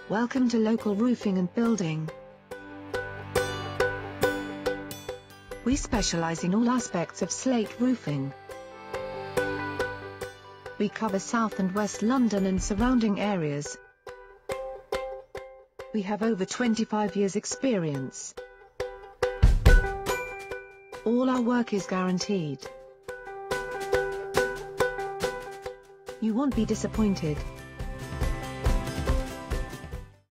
Welcome to Local Roofing and Building. We specialize in all aspects of slate roofing. We cover South and West London and surrounding areas. We have over 25 years experience. All our work is guaranteed. You won't be disappointed.